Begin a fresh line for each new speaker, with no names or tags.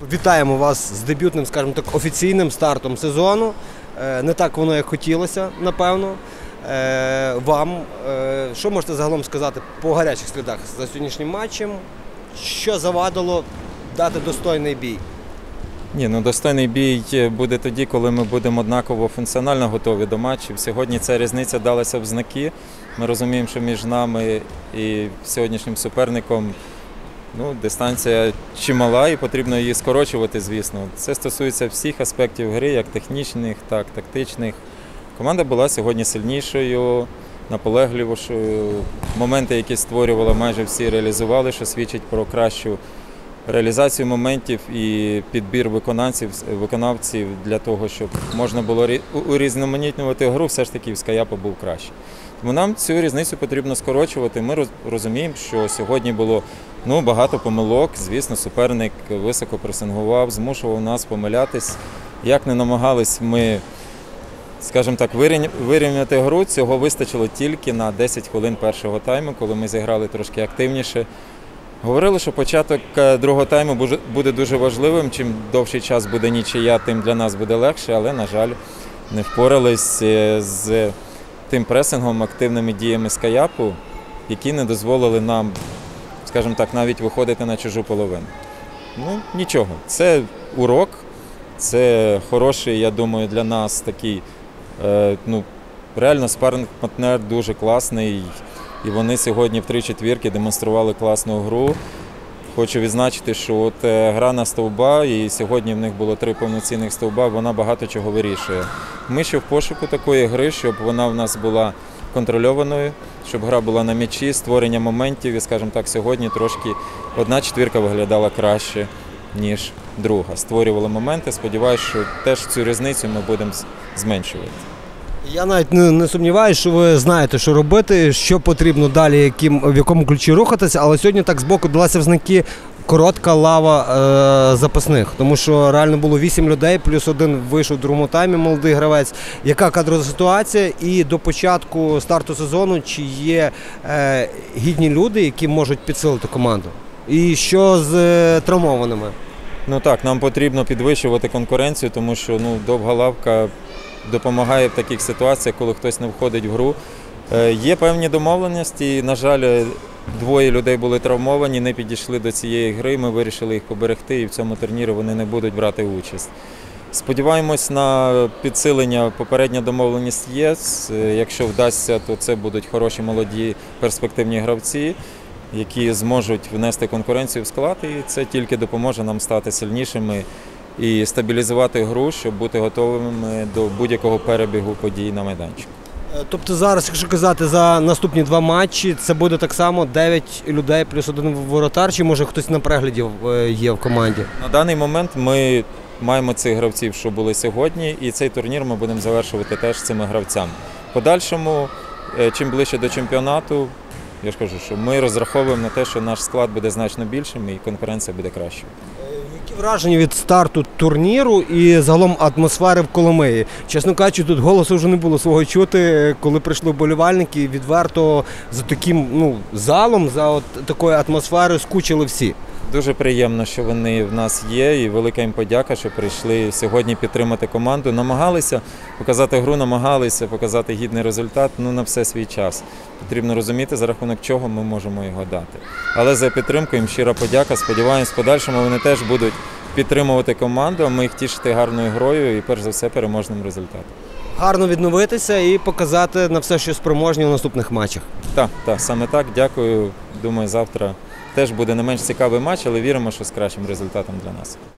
Вітаємо вас з дебютним, скажімо так, офіційним стартом сезону. Не так воно, як хотілося, напевно. Вам, що можете загалом сказати по гарячих слідах за сьогоднішнім матчем? Що завадило дати достойний бій?
Достойний бій буде тоді, коли ми будемо однаково функціонально готові до матчів. Сьогодні ця різниця далася в знаки. Ми розуміємо, що між нами і сьогоднішнім суперником дистанція чимала і потрібно її скорочувати, звісно. Це стосується всіх аспектів гри, як технічних, так і тактичних. Команда була сьогодні сильнішою, наполегливішою. Моменти, які створювала, майже всі реалізували, що свідчить про кращу реалізацію моментів і підбір виконавців для того, щоб можна було урізноманітнювати гру, все ж таки в Скаяпа був краще. Тому нам цю різницю потрібно скорочувати. Ми розуміємо, що сьогодні було багато помилок. Звісно, суперник високо пресингував, змушував нас помилятись. Як не намагались ми, скажімо так, вирівняти гру, цього вистачило тільки на 10 хвилин першого тайму, коли ми зіграли трошки активніше. Говорили, що початок другого тайму буде дуже важливим. Чим довший час буде нічия, тим для нас буде легше, але, на жаль, не впорались з тим пресингом, активними діями Скаяпу, які не дозволили нам, скажімо так, навіть виходити на чужу половину. Нічого, це урок, це хороший, я думаю, для нас такий, реально спарринг-партнер дуже класний. І вони сьогодні в 3 четвірки демонстрували класну гру. Хочу відзначити, що гра на стовба, і сьогодні в них було 3 повноцінних стовба, вона багато чого вирішує. Ми ще в пошуку такої гри, щоб вона в нас була контрольованою, щоб гра була на м'ячі, створення моментів. І, скажімо так, сьогодні трошки одна четвірка виглядала краще, ніж друга. Створювала моменти, сподіваюся, що теж цю різницю ми будемо зменшувати.
Я навіть не сумніваюся, що ви знаєте, що робити, що потрібно далі, в якому ключі рухатися, але сьогодні так збоку далася в знаки коротка лава запасних, тому що реально було 8 людей, плюс 1 вийшов в другому таймі, молодий гравець. Яка кадрова ситуація і до початку старту сезону, чи є гідні люди, які можуть підсилити команду? І що з травмованими?
Так, нам потрібно підвищувати конкуренцію, тому що довга лавка допомагає в таких ситуаціях, коли хтось не входить в гру. Є певні домовленості, на жаль, 2 людей були травмовані, не підійшли до цієї гри, ми вирішили їх поберегти і в цьому турнірі вони не будуть брати участь. Сподіваємось на підсилення, попередня домовленість є, якщо вдасться, то це будуть хороші молоді перспективні гравці, які зможуть внести конкуренцію в склад, і це тільки допоможе нам стати сильнішими і стабілізувати гру, щоб бути готовими до будь-якого перебігу подій на майданчику.
Тобто зараз, якщо казати за наступні 2 матчі, це буде так само 9 людей плюс 1 воротар, чи може хтось на перегляді є в команді?
На даний момент ми маємо цих гравців, що були сьогодні, і цей турнір ми будемо завершувати теж цими гравцями. В подальшому, чим ближче до чемпіонату, я ж кажу, що ми розраховуємо на те, що наш склад буде значно більшим і конкуренція буде кращою.
Які враження від старту турніру і загалом атмосфери в Коломиї? Чесно кажучи, тут голосу вже не було свого чути, коли прийшли вболівальники, відверто за таким залом, за такою атмосферою скучили всі.
Дуже приємно, що вони в нас є, і велика їм подяка, що прийшли сьогодні підтримати команду. Намагалися показати гру, намагалися показати гідний результат, на все свій час. Потрібно розуміти, за рахунок чого ми можемо його дати. Але за підтримку їм щира подяка. Сподіваємось, в подальшому вони теж будуть підтримувати команду, а ми їх тішити гарною грою і, перш за все, переможним результатом.
Гарно відновитися і показати на все, що спроможні у наступних матчах.
Так, саме так. Дякую. Думаю, завтра теж буде не менш цікавий матч, але віримо, що з кращим результатом для нас.